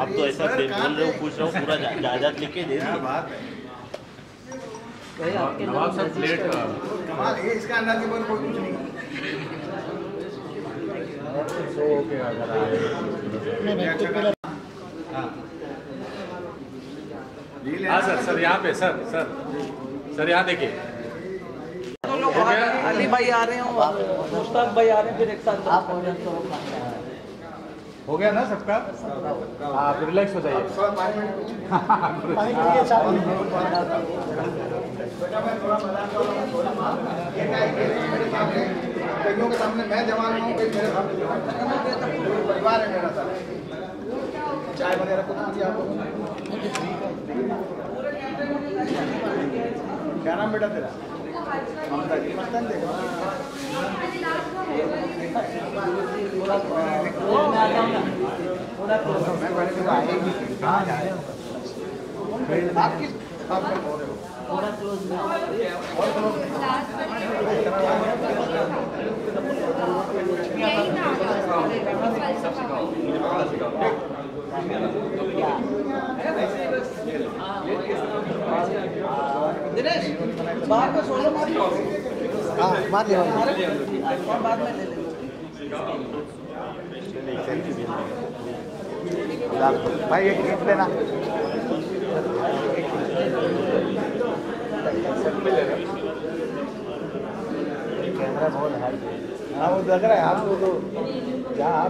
अब तो ऐसा बोल रहे हो, पूछ रहा हूँ, पूरा जायदाद लिख के दे दिया। बात है नवाब साहब प्लेट कमाल है इसका, अंदर के ऊपर कोई कुछ नहीं। ओके अगर आए हाँ सर यहाँ पे सर यहाँ देखिए, अली भाई आ रहे हो, मुश्ताक भाई आ रहे हैं, फिर एक साथ हो गया ना सबका? आप रिलैक्स हो जाइए। कईयों के सामने मैं जवान हूँ, कई मेरे परिवार है मेरा सारा। चाय वगैरह कुछ नहीं आपको? क्या नाम बेटा तेरा? ममता जी। ममता जी देखो मैं पहले तो आएगी कहाँ जाए आप किस आप कर बोल रहे हो? थोड़ा क्लोज में दिनेश बाहर में सोलो मार लो। हाँ मार लिया बाद में ले लेंगे। भाई एक खींच लेना। कैमरा बहुत हाई है। हाँ वो लग रहा है आपको तो जहाँ आप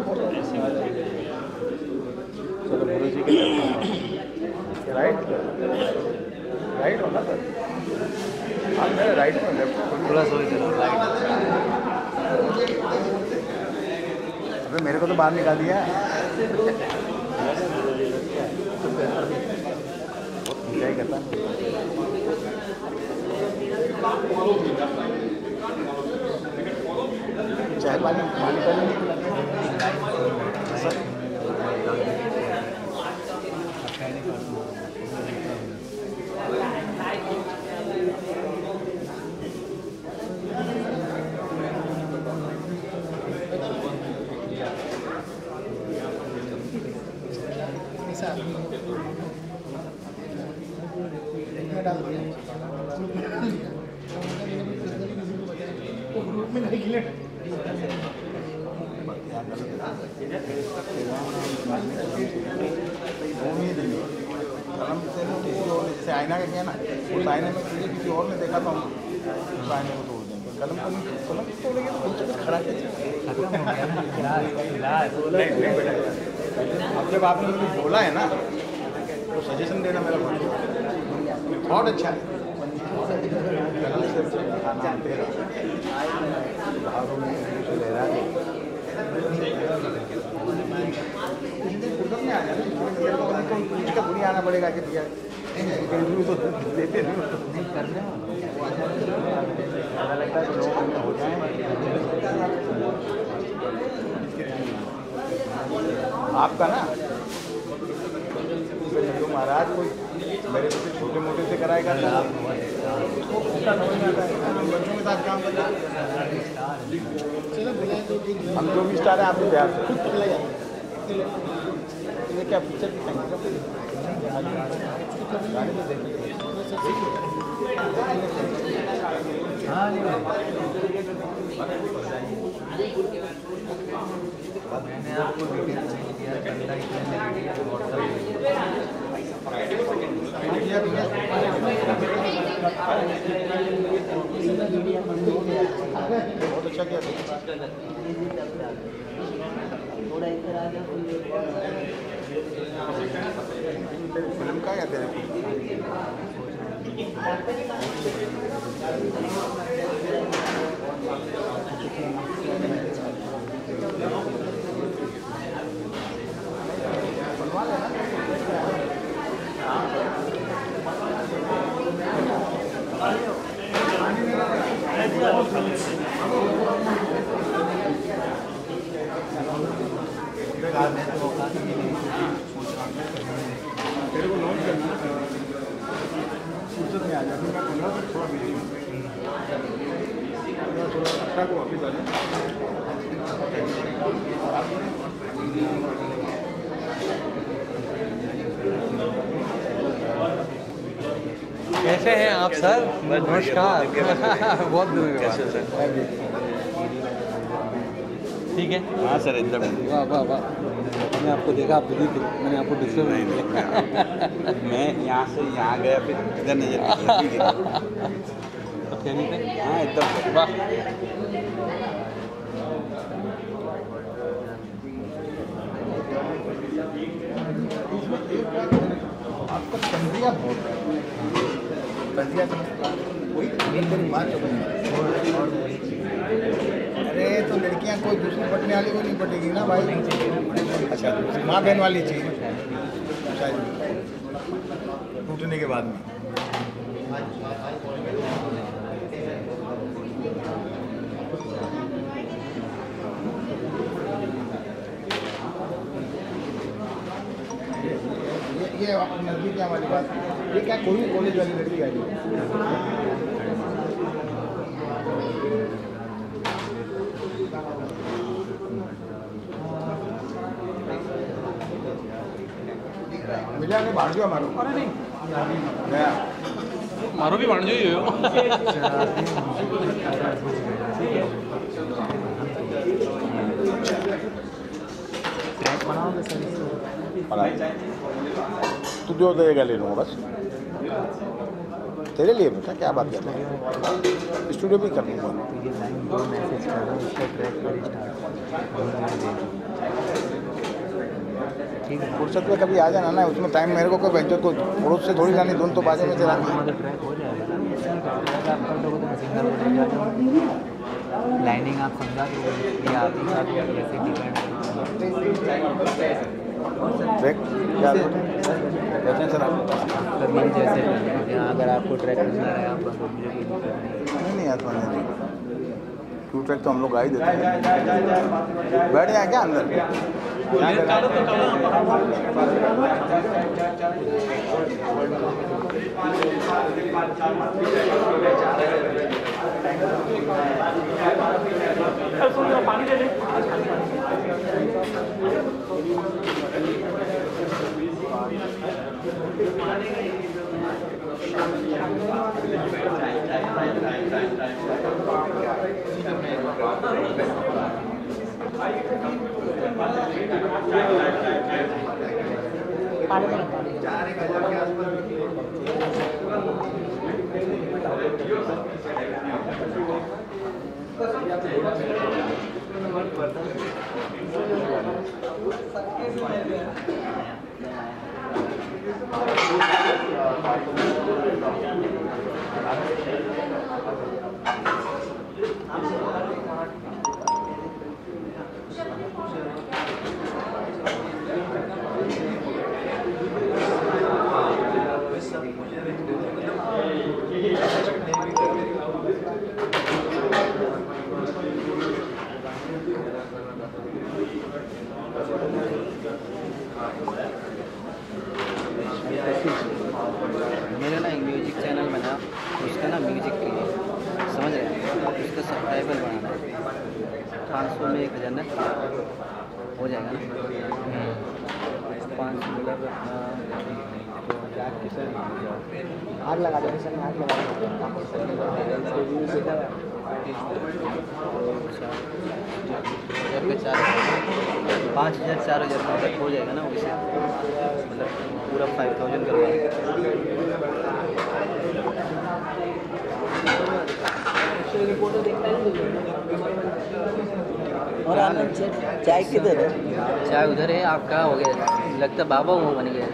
चलो गुरु जी के राइट हो ना सर? आप मेरे राइट में लेफ्ट थोड़ा सा राइट। अबे मेरे को तो बाहर निकाल दिया। क्या करता चाय पानी जैसे आईना का किया ना, उस आईने में किसी और ने देखा तो हम उस आईने को तोड़ देंगे। कलम तोड़ेंगे तो कुछ खड़ा नहीं बेटा। अब जब आपने मुझे बोला है ना तो सजेशन देना मेरा बहुत अच्छा है। आना पड़ेगा कि भैया इंटरव्यू तो देते नहीं करने लगता है कि लोग हो जाए। आपका ना तो महाराज कोई मेरे से छोटे मोटे से कराएगा तो बच्चों के साथ काम करना। हम जो भी स्टार है आपको प्यार से क्या पिक्चर मैंने आपको डिटेल्स नहीं दिया, बहुत अच्छा किया थोड़ा इधर आ गया फिल्म का या तेरे तेरे को लॉन्च करना फुर्सत में आ जाती मैं पंद्रह से थोड़ा बिजी हूँ थोड़ा अच्छा को वापिस आ जाए कैसे हैं आप सर? नमस्कार। बहुत दिनों के बाद। ठीक है। हाँ सर एकदम। वाह वाह वाह, मैंने आपको देखा, आप बिजी थे, मैंने आपको डिस्टर्ब नहीं किया। मैं यहाँ से यहाँ गया फिर इधर नजर तो कहनी थे। हाँ एकदम। वाह। आपको तंजिया बहुत तंजिया अरे तो लड़कियां कोई दूसरी पटने वाली को नहीं पटेगी ना भाई। अच्छा माँ बहन वाली चाहिए शायद टूटने के बाद में। ये नजदीक वाली बात, ये क्या कोई भी कॉलेज वाली लड़की आई मिला नहीं भाड़ जो मारो। अरे नहीं गया मारो भी भाण जो ही हो। तू जो देगा ले लूँगा बस तेरे लिए बेटा, क्या बात कर रहे हैं, स्टूडियो भी कर लूँगा। ठीक है, फुर्सत में कभी आ जाना ना, उसमें टाइम मेरे को कोई बच्चों को पड़ोस से थोड़ी जानी, दोनों तो बाजे में चला। लाइनिंग आप समझा दो या आप कैसे डिपेंड ट्रैक क्या कहते हैं सर आप? कभी जैसे अगर आपको ट्रैक करना है आप नहीं आता नहीं, टू ट्रैक तो हम लोग गा ही देते हैं। बैठ जाए क्या अंदर? पानी दे दे। मेरा ना एक म्यूजिक चैनल बना, उसका ना म्यूजिक के लिए समझ रहे हैं, उसका सब्सक्राइबर बनाना है। 500 में 1000 ना हो जाएगा ना। 500 मतलब आग लगा दो सर, आग लगा दो। 5000 4000 तक हो जाएगा ना वैसे, मतलब पूरा 5000 करवा। और आनंद चाय किधर है? चाय उधर है, आपका हो गया लगता बाबा वो बन गया।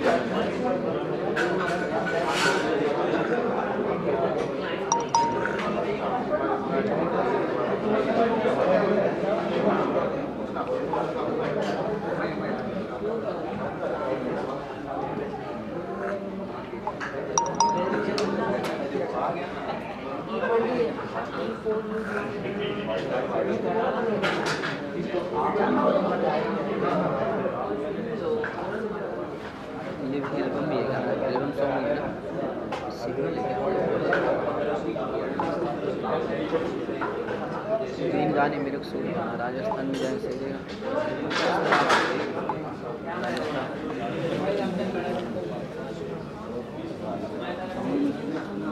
ये एल्बम भी है, एल्बम सॉन्ग है ना, सिग्नल है। 3 गाने मेरे को सुने, राजस्थान में जाने से राजस्थान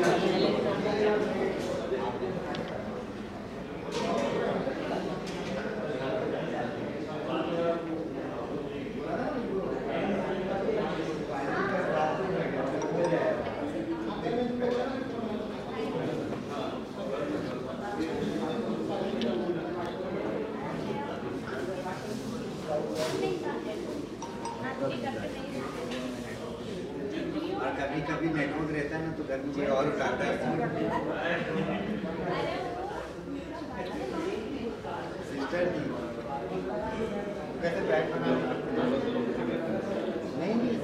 और कभी कभी नेटवर्क रहता है ना तो गर्मी में और उठाता है। सिस्टर जी कैसे बैठ बना नहीं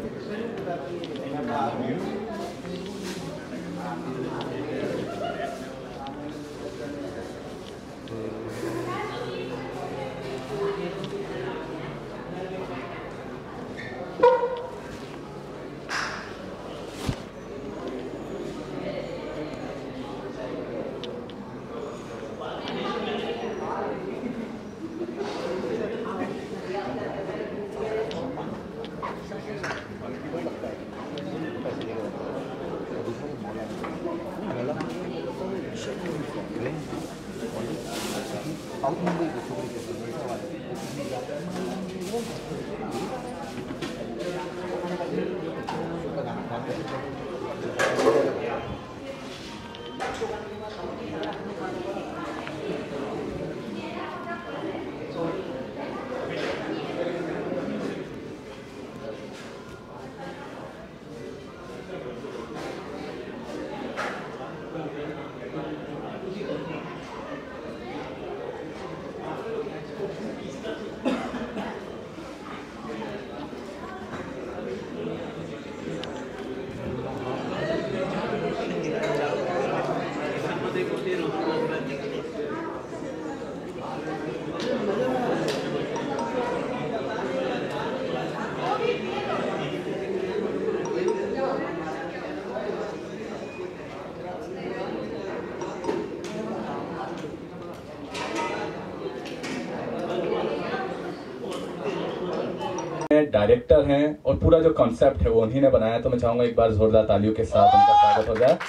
डायरेक्टर हैं और पूरा जो कॉन्सेप्ट है वो उन्हीं ने बनाया, तो मैं चाहूंगा एक बार जोरदार तालियों के साथ उनका स्वागत हो जाए।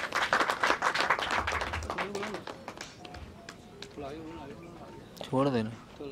छोड़ देना।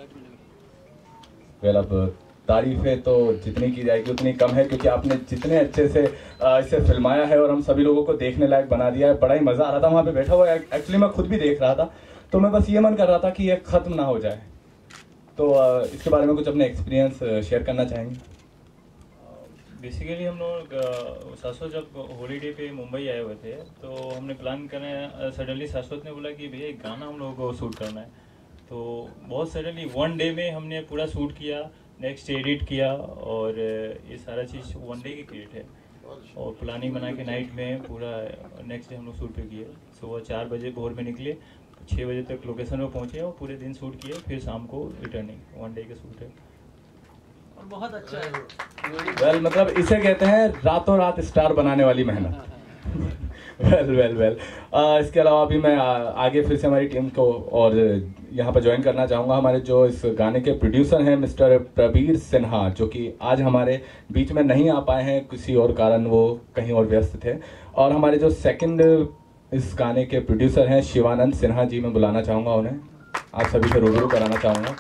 वेल, अब तारीफें तो जितनी की जाएगी उतनी कम है, क्योंकि आपने जितने अच्छे से इसे फिल्माया है और हम सभी लोगों को देखने लायक बना दिया है। बड़ा ही मजा आ रहा था वहाँ पे बैठा हुआ। एक्चुअली मैं खुद भी देख रहा था, तो मैं बस ये मन कर रहा था कि ये खत्म ना हो जाए। तो इसके बारे में कुछ अपने एक्सपीरियंस शेयर करना चाहेंगे? बेसिकली हम लोग शाश्वत जब हॉलीडे पे मुंबई आए हुए थे तो हमने प्लान करें, सडनली शाश्वत ने बोला कि भैया एक गाना हम लोगों को शूट करना है। तो बहुत सडनली 1 डे में हमने पूरा शूट किया, नेक्स्ट एडिट किया, और ये सारा चीज़ 1 डे की क्रिएट है। और प्लानिंग बना के नाइट में पूरा नेक्स्ट डे हम लोग शूट पे किए। सुबह 4 बजे भोर में निकले, 6 बजे तक लोकेशन पे पहुँचे और पूरे दिन शूट किए, फिर शाम को रिटर्निंग। 1 डे का शूट है और बहुत अच्छा है। वेल, मतलब इसे कहते हैं रातों रात स्टार बनाने वाली मेहनत। वेल, इसके अलावा अभी मैं आगे फिर से हमारी टीम को और यहाँ पर ज्वाइन करना चाहूँगा। हमारे जो इस गाने के प्रोड्यूसर हैं मिस्टर प्रबीर सिन्हा, जो कि आज हमारे बीच में नहीं आ पाए हैं, किसी और कारण वो कहीं और व्यस्त थे। और हमारे जो सेकंड इस गाने के प्रोड्यूसर हैं शिवानंद सिन्हा जी, मैं बुलाना चाहूँगा उन्हें, आप सभी से रूबरू कराना चाहूँगा।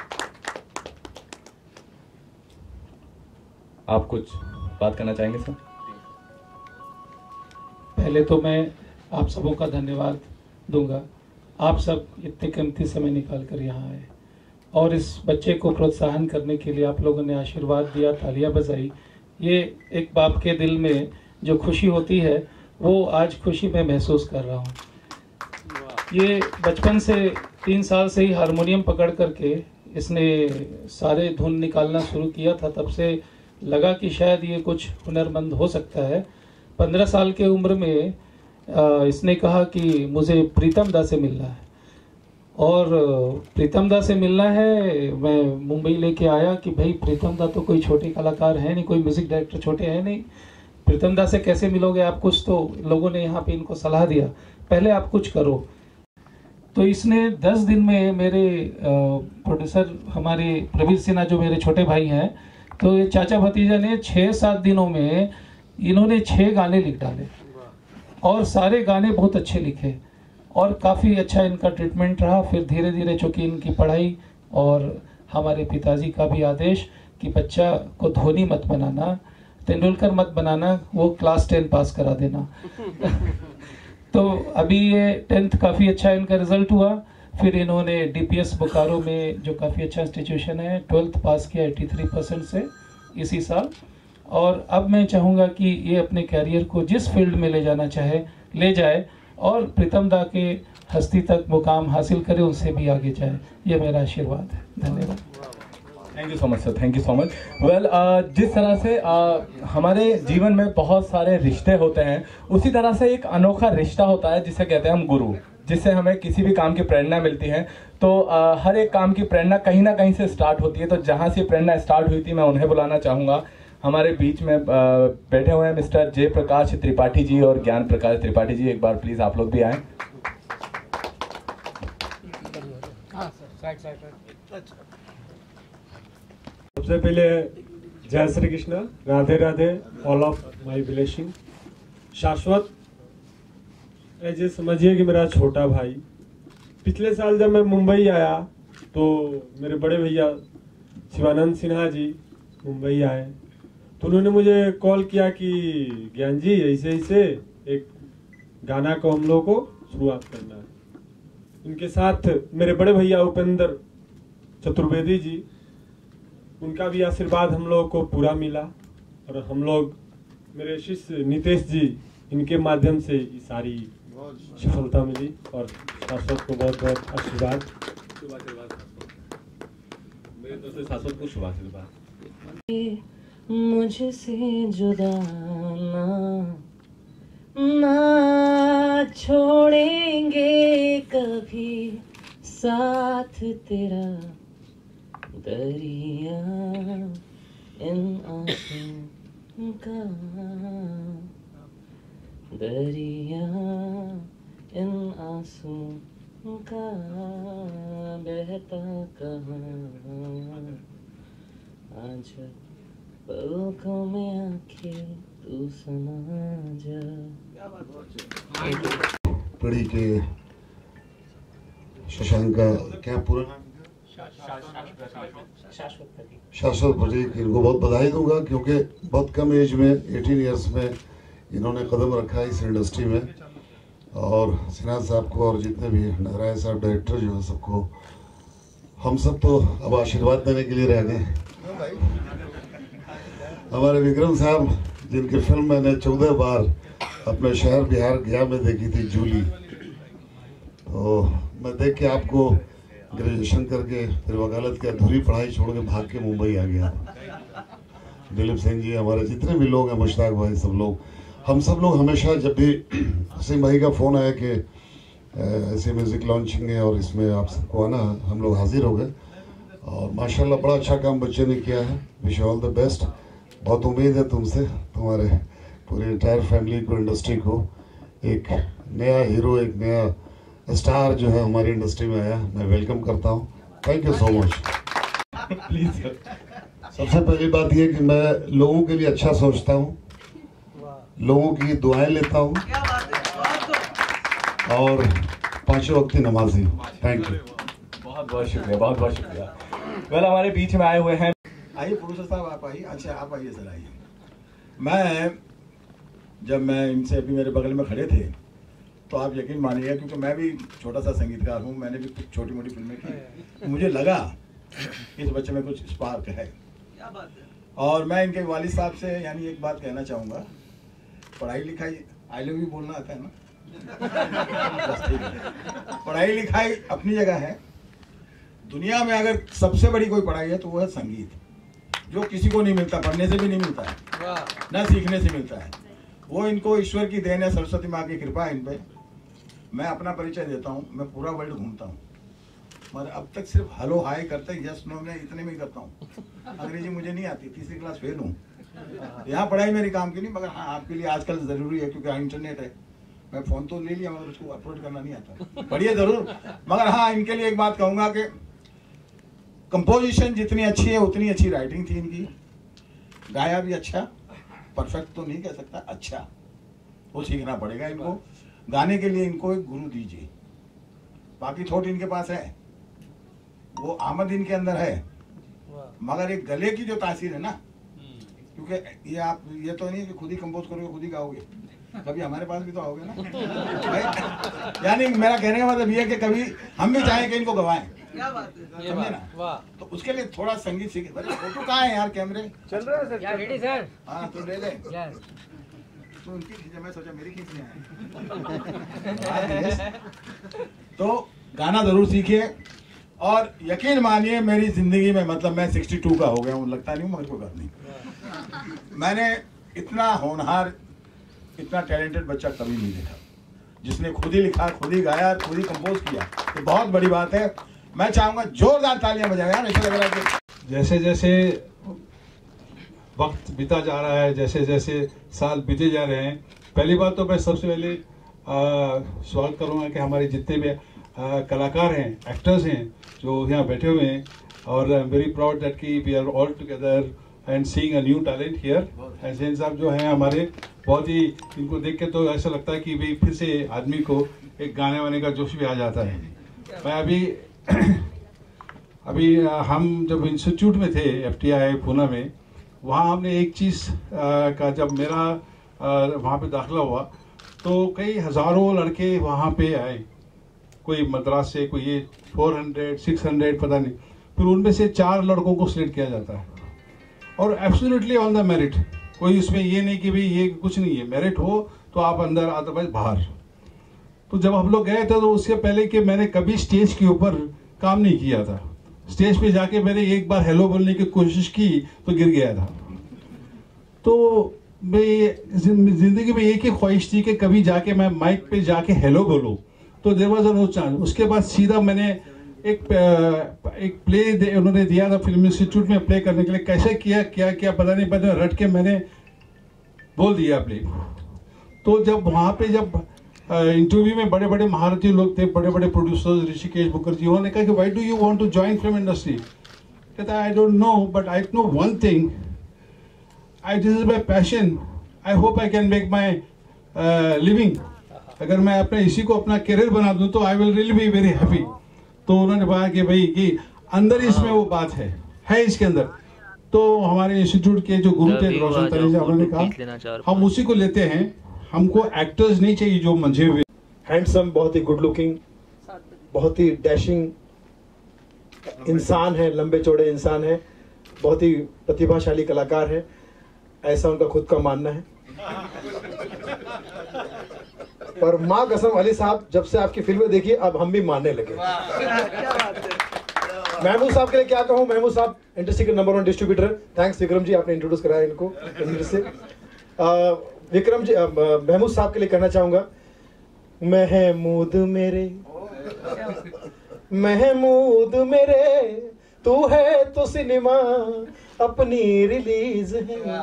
आप कुछ बात करना चाहेंगे सर? पहले तो मैं आप सबों का धन्यवाद दूंगा। आप सब इतने कीमती समय निकाल कर यहाँ आए और इस बच्चे को प्रोत्साहन करने के लिए आप लोगों ने आशीर्वाद दिया, तालियां बजाई। ये एक बाप के दिल में जो खुशी होती है वो आज खुशी मैं महसूस कर रहा हूँ। ये बचपन से 3 साल से ही हारमोनियम पकड़ करके इसने सारे धुन निकालना शुरू किया था। तब से लगा कि शायद ये कुछ हुनरमंद हो सकता है। 15 साल के उम्र में इसने कहा कि मुझे प्रीतम दा से मिलना है, और प्रीतम दा से मिलना है। मैं मुंबई लेके आया कि भाई प्रीतम दा तो कोई छोटे कलाकार है नहीं, कोई म्यूजिक डायरेक्टर छोटे हैं नहीं, प्रीतम दा से कैसे मिलोगे आप? कुछ तो लोगों ने यहाँ पे इनको सलाह दिया, पहले आप कुछ करो। तो इसने 10 दिन में मेरे प्रोड्यूसर हमारे प्रबीर सिन्हा जो मेरे छोटे भाई हैं, तो ये चाचा भतीजा ने 6-7 दिनों में इन्होंने 6 गाने लिख डाले। और सारे गाने बहुत अच्छे लिखे और काफ़ी अच्छा इनका ट्रीटमेंट रहा। फिर धीरे धीरे चूँकि इनकी पढ़ाई और हमारे पिताजी का भी आदेश कि बच्चा को धोनी मत बनाना, तेंदुलकर मत बनाना, वो क्लास 10 पास करा देना। तो अभी ये 10th काफ़ी अच्छा इनका रिजल्ट हुआ। फिर इन्होंने DPS बोकारो में, जो काफ़ी अच्छा इंस्टीट्यूशन है, 12th पास किया 83% से इसी साल। और अब मैं चाहूँगा कि ये अपने कैरियर को जिस फील्ड में ले जाना चाहे ले जाए और प्रीतम दा के हस्ती तक मुकाम हासिल करे, उनसे भी आगे जाए। ये मेरा आशीर्वाद है। धन्यवाद। Thank you so much sir, thank you so much. Well, जिस तरह से हमारे जीवन में बहुत सारे रिश्ते होते हैं, उसी तरह से एक अनोखा रिश्ता होता है जिसे कहते हैं हम गुरु, जिससे हमें किसी भी काम की प्रेरणा मिलती है। तो हर एक काम की प्रेरणा कहीं ना कहीं से स्टार्ट होती है। तो जहाँ से प्रेरणा स्टार्ट हुई थी, मैं उन्हें बुलाना चाहूँगा। हमारे बीच में बैठे हुए हैं मिस्टर जय प्रकाश त्रिपाठी जी और ज्ञान प्रकाश त्रिपाठी जी। एक बार प्लीज आप लोग भी आए। सबसे पहले जय Shri Krishna, Radhe Radhe, all of my blessing. Shashwat ऐसे समझिए कि मेरा छोटा भाई। पिछले साल जब मैं मुंबई आया तो मेरे बड़े भैया शिवानंद सिन्हा जी मुंबई आए, तो उन्होंने मुझे कॉल किया कि ज्ञान जी ऐसे ऐसे एक गाना को हम लोग को शुरुआत करना है। उनके साथ मेरे बड़े भैया उपेंद्र चतुर्वेदी जी, उनका भी आशीर्वाद हम लोग को पूरा मिला। और हम लोग, मेरे शिष्य नितेश जी, इनके माध्यम से ये सारी सफलता मिली। और शाश्वत को बहुत बहुत आशीर्वाद। मेरे तरफ से शाश्वत को शुभ आशीर्वाद। मुझसे जुदा ना छोड़ेंगे कभी साथ तेरा, दरिया इन आंसू का, दरिया इन आंसू का बहता कहाँ, आज पलकों में आंखें तू समा जा। पढ़ी के शशांक का क्या पूरा नाम? शाश्वत पटेल। इनको बहुत बधाई दूंगा क्योंकि बहुत कम एज में 18 इयर्स में इन्होंने कदम रखा इस इंडस्ट्री में। और सिन्हा साहब को और जितने भी नारायण साहब डायरेक्टर जो है, सबको, हम सब तो अब आशीर्वाद देने के लिए रह गए। हमारे विक्रम साहब, जिनकी फिल्म मैंने 14 बार अपने शहर बिहार गया में देखी थी, जूली। तो मैं देख के आपको ग्रेजुएशन करके फिर वकालत की अधूरी पढ़ाई छोड़ के भाग के मुंबई आ गया। दिलीप सिंह जी, हमारे जितने भी लोग हैं, मुश्ताक भाई, सब लोग, हम सब लोग हमेशा जब भी सिंह भाई का फ़ोन आया कि ऐसे म्यूज़िक लॉन्चिंग है और इसमें आप सबको आना, हम लोग हाजिर हो गए। और माशाल्लाह बड़ा अच्छा काम बच्चे ने किया है। Wish all the best. बहुत उम्मीद है तुमसे, तुम्हारे पूरी एंटायर फैमिली को, इंडस्ट्री को। एक नया हीरो, एक नया स्टार जो है हमारी इंडस्ट्री में आया, मैं वेलकम करता हूँ। Thank you so much. Please. सबसे पहली बात यह कि मैं लोगों के लिए अच्छा सोचता हूँ, लोगों की दुआएं लेता हूँ और 5 वक्त की नमाजी हूँ। Thank you. बहुत बहुत शुक्रिया, बहुत बहुत शुक्रिया। वेल, हमारे बीच में आए हुए हैं। आइए प्रोफेसर साहब, आप आइए। अच्छा, आप आइए सर, आइए। जब मैं इनसे अभी मेरे बगल में खड़े थे तो आप यकीन मानिएगा, क्योंकि मैं भी छोटा सा संगीतकार हूँ, मैंने भी कुछ छोटी मोटी फिल्में की, मुझे लगा इस बच्चे में कुछ स्पार्क है। और मैं इनके वालिद साहब से यानी एक बात कहना चाहूँगा, पढ़ाई लिखाई, आई लव यू बोलना आता है ना? पढ़ाई लिखाई अपनी जगह है। दुनिया में अगर सबसे बड़ी कोई पढ़ाई है तो वो है संगीत, जो किसी को नहीं मिलता, पढ़ने से भी नहीं मिलता है, ना सीखने से मिलता है। वो इनको ईश्वर की देन है, सरस्वती माँ की कृपा है इन पे। मैं अपना परिचय देता हूँ, मैं पूरा वर्ल्ड घूमता हूँ, मगर अब तक सिर्फ हेलो हाय करते यस नो में इतने में ही करता हूँ। अंग्रेजी मुझे नहीं आती, तीसरी क्लास फेल हूँ। यहाँ पढ़ाई मेरी काम की नहीं, मगर हाँ आपके लिए आजकल ज़रूरी है क्योंकि इंटरनेट है। मैं फ़ोन तो ले लिया मगर उसको अपलोड करना नहीं आता। पढ़िए ज़रूर, मगर हाँ इनके लिए एक बात कहूँगा कि कंपोजिशन जितनी अच्छी है उतनी अच्छी राइटिंग थी इनकी। गाया भी अच्छा, परफेक्ट तो नहीं कह सकता, अच्छा। वो सीखना पड़ेगा इनको। गाने के लिए इनको एक गुरु दीजिए। बाकी थोट इनके पास है, वो आमद इनके अंदर है, मगर एक गले की जो तासीर है ना, क्योंकि ये आप ये तो नहीं कि खुद ही कंपोज करोगे खुद ही गाओगे, कभी हमारे पास भी तो आओगे ना भाई। यानी मेरा कहने का मतलब ये है कि कभी हम भी चाहें कि इनको गवाएं, समझे ना। तो उसके लिए थोड़ा संगीत सीखे। फोटो कहाँ है यार, कैमरे चल रहा है सर? Ready sir? हाँ तो ले ले। तो उनकी खींचे, मैं सोचा मेरी खींचनी है। तो गाना जरूर सीखिए और यकीन मानिए मेरी जिंदगी में, मतलब मैं 62 का हो गया हूँ, लगता नहीं मगर कोई बात नहीं, मैंने इतना होनहार इतना टैलेंटेड बच्चा कभी नहीं देखा जिसने खुद ही लिखा, खुद ही गाया, खुद ही कंपोज किया। तो बहुत बड़ी बात है। मैं चाहूंगा जोरदार तालियां बजाएं यार। ऐसा लग रहा है कि जैसे जैसे वक्त बीता जा रहा है, जैसे जैसे साल बीते जा रहे हैं, पहली बात तो मैं सबसे पहले सवाल करूंगा कि हमारे जितने भी कलाकार हैं, एक्टर्स हैं जो यहाँ बैठे हुए हैं, और I am very proud that कि we are all together and seeing a new talent here. Hasnain साहब जो हैं हमारे, बहुत ही इनको देख के तो ऐसा लगता है कि भाई फिर से आदमी को एक गाने वाने का जोश भी आ जाता है। मैं अभी हम जब इंस्टीट्यूट में थे FTI पूना में, वहाँ हमने एक चीज़ का, जब मेरा वहाँ पे दाखिला हुआ तो कई हज़ारों लड़के वहाँ पे आए, कोई मद्रास से, कोई ये 400 600 पता नहीं, फिर उनमें से 4 लड़कों को सिलेक्ट किया जाता है और एब्सोल्युटली ऑन द मेरिट। कोई उसमें ये नहीं कि भाई ये कुछ नहीं है, मेरिट हो तो आप अंदर, अदरवाइज बाहर। तो जब हम लोग गए थे तो उससे पहले कि मैंने कभी स्टेज के ऊपर काम नहीं किया था, स्टेज पे जाके मैंने एक बार हेलो बोलने की कोशिश की तो गिर गया था। तो मैं जिंदगी में एक ही ख्वाहिश थी कि कभी जाके मैं माइक पे जाके हेलो बोलूं, तो देयर वाज नो चांस। उसके बाद सीधा मैंने एक प्ले उन्होंने दिया था फिल्म इंस्टीट्यूट में प्ले करने के लिए, कैसे किया पता नहीं, पता रट के मैंने बोल दिया प्ले। तो जब वहाँ पे जब इंटरव्यू में बड़े बड़े महारथी लोग थे, बड़े बड़े प्रोड्यूसर्स, ऋषिकेश मुखर्जी, उन्होंने कहा कि why do you want to join film industry? कहता है I don't know but I know one thing, this is my passion, I hope I can make my living. अगर मैं अपने इसी को अपना करियर बना दूं तो I will really be very happy. तो उन्होंने कहा कि भाई कि अंदर इसमें वो बात है इसके अंदर। तो हमारे इंस्टीट्यूट के जो गुरु थे रोशन तनेजा, उन्होंने कहा हम उसी को लेते हैं, हमको एक्टर्स नहीं चाहिए जो मंझे हुए। हैंडसम, बहुत ही गुड लुकिंग, बहुत ही डैशिंग इंसान है, लंबे चौड़े इंसान है, बहुत ही प्रतिभाशाली कलाकार है, ऐसा उनका खुद का मानना है। पर माँ कसम अली साहब, जब से आपकी फिल्में देखी अब हम भी मानने लगे। महमूद साहब के लिए क्या कहूँ, महमूद साहब इंडस्ट्री के number 1 distributor. Thanks Vikram ji, आपने इंट्रोड्यूस कराया इनको से। विक्रम जी, महमूद साहब के लिए कहना चाहूंगा, महमूद मेरे तू है तो सिनेमा अपनी रिलीज है,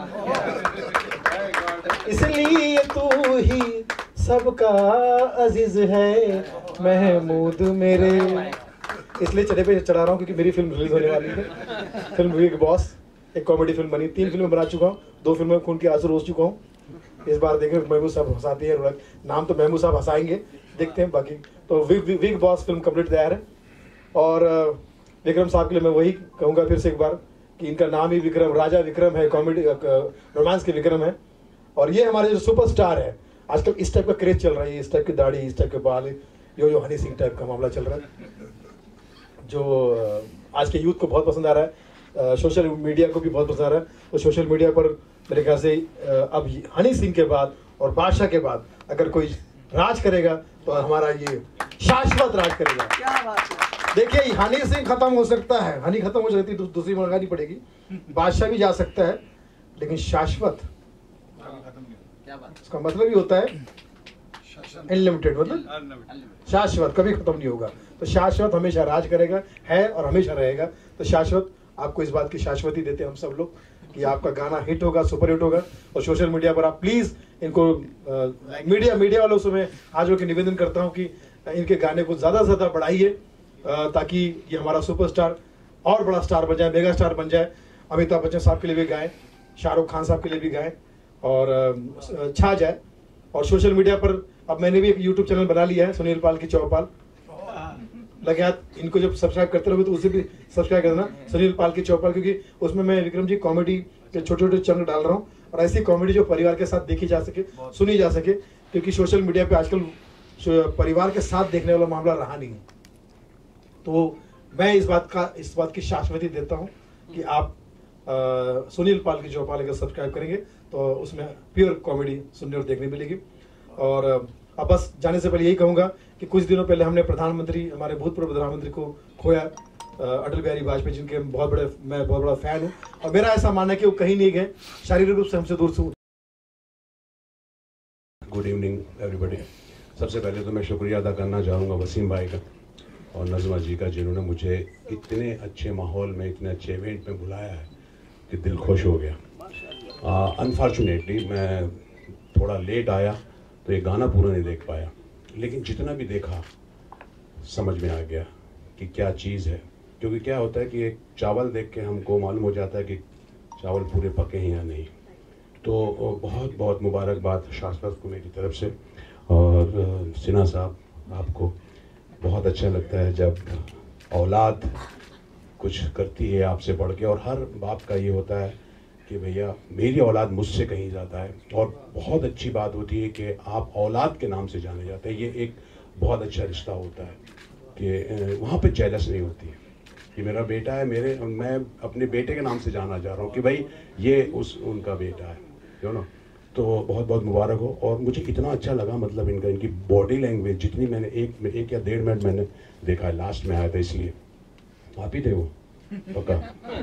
इसलिए तू ही सबका अजीज है महमूद मेरे। इसलिए चढ़े पे चढ़ा रहा हूँ क्योंकि मेरी फिल्म रिलीज होने वाली है। फिल्म बिग बॉस एक कॉमेडी फिल्म बनी, 3 फिल्में बना चुका हूँ, 2 फिल्मों में खून के आंसू रोज चुका हूँ। इस बार देखें महमूद साहब हंसाते हैं, नाम तो महमूद साहब हंसाएंगे, देखते हैं बाकी। तो बिग बॉस फिल्म कंप्लीट तैयार है। और विक्रम साहब के लिए मैं वही कहूँगा फिर से एक बार कि इनका नाम ही विक्रम, राजा विक्रम है, कॉमेडी रोमांस के विक्रम है। और ये हमारे जो सुपरस्टार है, आजकल इस टाइप का क्रेज चल रहा है, इस टाइप की दाढ़ी, इस टाइप के बाल, यो हनी सिंह टाइप का मामला चल रहा है, जो आज के यूथ को बहुत पसंद आ रहा है, सोशल मीडिया को भी बहुत पसंद आ रहा है। तो सोशल मीडिया पर मेरे ख्याल से अब हनी सिंह के बाद और बादशाह के बाद अगर कोई राज करेगा तो हमारा ये शाश्वत राज करेगा। क्या बात है। देखिए हनी सिंह खत्म हो सकता है, हनी खत्म हो जाती है दूसरी मंगानी पड़ेगी, बादशाह भी जा सकता है, लेकिन शाश्वत इसका मतलब ही होता है अनलिमिटेड, मतलब शाश्वत, कभी खत्म नहीं होगा। तो शाश्वत हमेशा राज करेगा, है और हमेशा रहेगा। तो शाश्वत, आपको इस बात की शाश्वती देते हैं हम सब लोग कि आपका गाना हिट होगा, सुपर हिट होगा। और सोशल मीडिया पर आप प्लीज इनको मीडिया वालों से मैं आज होकर निवेदन करता हूं कि इनके गाने को ज्यादा से ज्यादा बढ़ाइए, ताकि ये हमारा सुपरस्टार और बड़ा स्टार बन जाए, मेगा स्टार बन जाए। अमिताभ बच्चन साहब के लिए भी गाएं, शाहरुख खान साहब के लिए भी गाएं और छा जाए। और सोशल मीडिया पर अब मैंने भी एक यूट्यूब चैनल बना लिया है, सुनील पाल की चौपाल। लगे हाथ, इनको जब सब्सक्राइब करते रहोगे तो उसे भी सब्सक्राइब कर देना, सुनील पाल की चौपाल, क्योंकि उसमें मैं विक्रम जी कॉमेडी के छोटे छोटे चैनल डाल रहा हूँ, और ऐसी कॉमेडी जो परिवार के साथ देखी जा सके, सुनी जा सके, क्योंकि सोशल मीडिया पे आजकल परिवार के साथ देखने वाला मामला रहा नहीं है। तो मैं इस बात की शाश्वती देता हूँ कि आप सुनील पाल की चौपाल अगर सब्सक्राइब करेंगे तो उसमें प्योर कॉमेडी सुनने और देखने मिलेगी। और अब बस जाने से पहले यही कहूँगा कि कुछ दिनों पहले हमने प्रधानमंत्री, हमारे भूतपूर्व प्रधानमंत्री को खोया, अटल बिहारी वाजपेयी, जिनके मैं बहुत बड़ा फैन हूँ, और मेरा ऐसा मानना है कि वो कहीं नहीं गए, शारीरिक रूप से हमसे दूर से। Good evening everybody. सबसे पहले तो मैं शुक्रिया अदा करना चाहूँगा वसीम भाई का और नज़मा जी का, जिन्होंने मुझे इतने अच्छे माहौल में, इतने अच्छे इवेंट में बुलाया है कि दिल खुश हो गया। अनफॉर्चुनेटली मैं थोड़ा लेट आया तो ये गाना पूरा नहीं देख पाया, लेकिन जितना भी देखा समझ में आ गया कि क्या चीज़ है। क्योंकि क्या होता है कि एक चावल देख के हमको मालूम हो जाता है कि चावल पूरे पके हैं या नहीं। तो बहुत बहुत मुबारकबाद शाश्वत को मेरी तरफ से। और सिन्हा साहब, आपको बहुत अच्छा लगता है जब औलाद कुछ करती है आपसे बढ़ के, और हर बाप का ये होता है कि भैया मेरी औलाद मुझसे कहीं जाता है। और बहुत अच्छी बात होती है कि आप औलाद के नाम से जाने जाते हैं। ये एक बहुत अच्छा रिश्ता होता है कि वहाँ पे जेलस नहीं होती है कि मेरा बेटा है, मैं अपने बेटे के नाम से जाना चाह रहा हूँ कि भाई ये उनका बेटा है, यू नो। तो बहुत बहुत मुबारक हो। और मुझे इतना अच्छा लगा, मतलब इनकी बॉडी लैंग्वेज जितनी मैंने एक या 1.5 मिनट मैंने देखा है, लास्ट में आया था इसलिए। आप ही थे वो पक्का।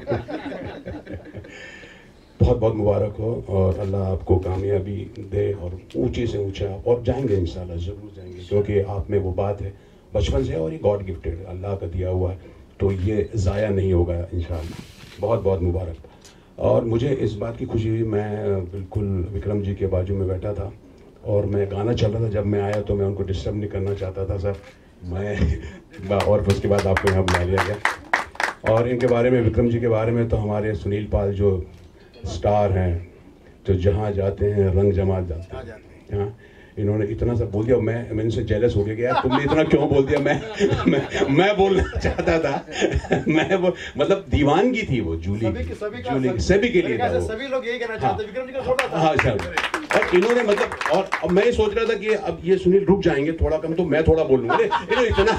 बहुत बहुत मुबारक हो और अल्लाह आपको कामयाबी दे और ऊंचे से ऊंचा, और जाएंगे इंशाल्लाह, ज़रूर जाएंगे, क्योंकि आप में वो बात है बचपन से, और ये गॉड गिफ्टेड अल्लाह का दिया हुआ है, तो ये ज़ाया नहीं होगा इंशाल्लाह। बहुत बहुत मुबारक। और मुझे इस बात की खुशी हुई, मैं बिल्कुल विक्रम जी के बाजू में बैठा था और मैं गाना चल रहा था, जब मैं आया तो मैं उनको डिस्टर्ब नहीं करना चाहता था सर, मैं और उसके बाद आपको यहाँ बुला लिया गया। और इनके बारे में, विक्रम जी के बारे में, तो हमारे सुनील पाल जो स्टार हैं, तो जहाँ जाते हैं रंग जमा जाते हैं। हाँ, इन्होंने इतना सब बोल दिया, मैं इनसे जेलस हो गया कि यार तुमने इतना क्यों बोल दिया। मैं बोलना चाहता था, मैं वो मतलब दीवानगी थी वो जूली सभी के लिए था वो। सभी लोग यही कहना चाहते हैं, विक्रम जी का छोटा था। हाँ सर, और इन्होंने मतलब, और अब मैं सोच रहा था कि अब ये सुनील रुक जाएंगे थोड़ा कम, तो मैं थोड़ा बोलूंगा, इतना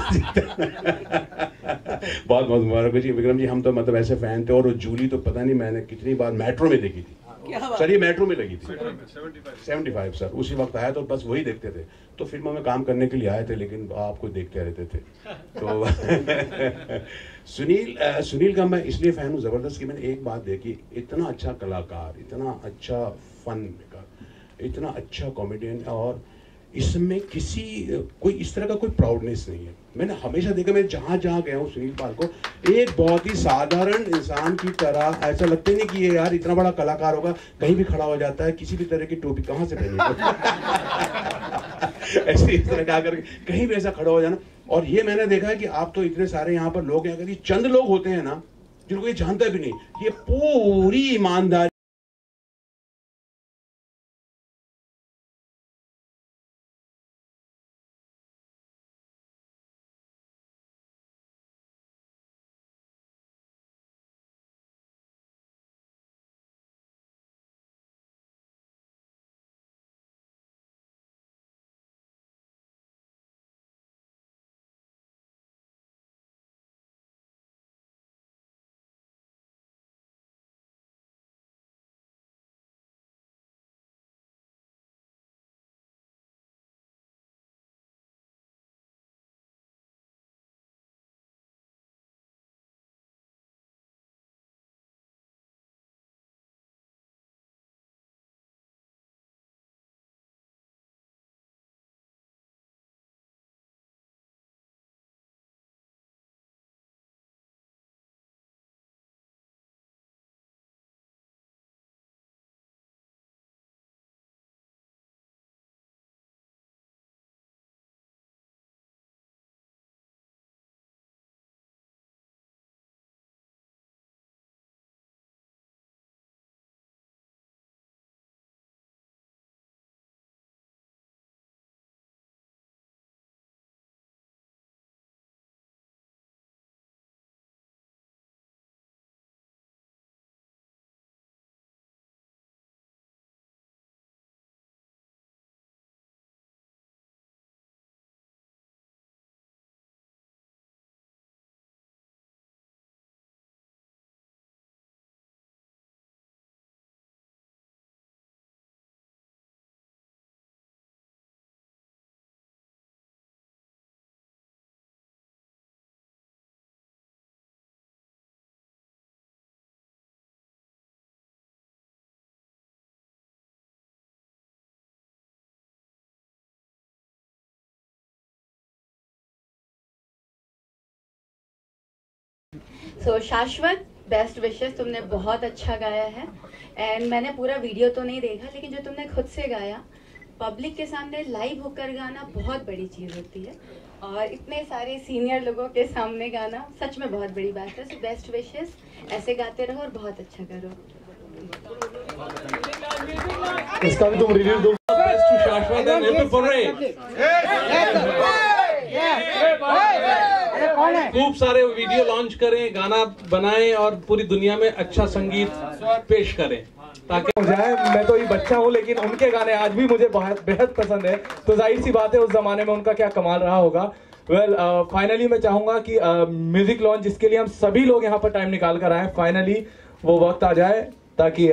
बहुत बहुत मुबारक जी विक्रम जी। हम तो मतलब ऐसे फैन थे, और वो जूली तो पता नहीं मैंने कितनी बार मेट्रो में देखी थी सर, ये मेट्रो में लगी थी 75 सर, उसी वक्त आया तो बस वही देखते थे। तो फिल्मों में काम करने के लिए आए थे, लेकिन आपको देखते रहते थे। तो सुनील का मैं इसलिए फैन हूँ ज़बरदस्त कि मैंने एक बात देखी, इतना अच्छा कलाकार, इतना अच्छा फन मेकर, इतना अच्छा कॉमेडियन, और इसमें कोई इस तरह का कोई प्राउडनेस नहीं है। मैंने हमेशा देखा, मैं जहाँ जहाँ गया हूँ सुनील पाल को, एक बहुत ही साधारण इंसान की तरह, ऐसा लगता ही नहीं कि ये यार इतना बड़ा कलाकार होगा, कहीं भी खड़ा हो जाता है, किसी भी तरह की टोपी कहाँ से पहनी ऐसे इस तरह का करके कहीं भी ऐसा खड़ा हो जाना। और ये मैंने देखा है कि आप तो इतने सारे यहाँ पर लोग हैं, अगर ये चंद लोग होते हैं ना जिनको ये जानता भी नहीं, ये पूरी ईमानदारी सो शाश्वत, बेस्ट विशेस, तुमने बहुत अच्छा गाया है। एंड मैंने पूरा वीडियो तो नहीं देखा, लेकिन जो तुमने खुद से गाया, पब्लिक के सामने लाइव होकर गाना बहुत बड़ी चीज़ होती है, और इतने सारे सीनियर लोगों के सामने गाना सच में बहुत बड़ी बात है। सो बेस्ट विशेस, ऐसे गाते रहो और बहुत अच्छा करो। इसका भी तुम रिव्यू दो। खूब सारे वीडियो लॉन्च करें, गाना बनाएं और पूरी दुनिया में अच्छा संगीत पेश करें ताकि हो जाए। मैं तो ये बच्चा हूँ, लेकिन उनके गाने आज भी मुझे बेहद पसंद है, तो जाहिर सी बात है उस जमाने में उनका क्या कमाल रहा होगा। फाइनली मैं चाहूंगा कि म्यूजिक लॉन्च जिसके लिए हम सभी लोग यहाँ पर टाइम निकाल कर आए, फाइनली वो वक्त आ जाए ताकि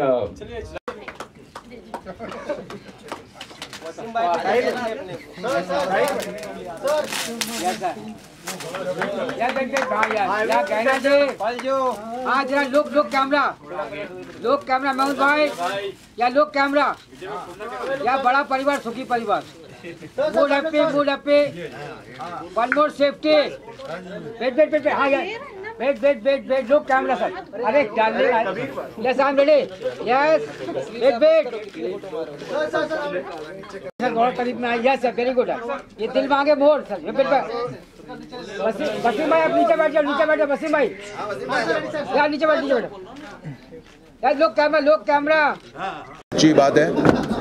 जरा लोग कैमरा महमूद भाई, या लोग कैमरा, या बड़ा परिवार सुखी परिवार, mood happy, one more safety, wait, हाँ यार, वेट, लोग कैमरा सर, अरे डालने, yes I am ready, yes, wait, sir बहुत करीब में आई, यस सर, वेरी गुड, ये दिल मांगे मोड़ सर, वसीम भाई आप नीचे बैठ जाओ, वसीम भाई यार नीचे बैठ यार, लोग कैमरा। अच्छी बात है,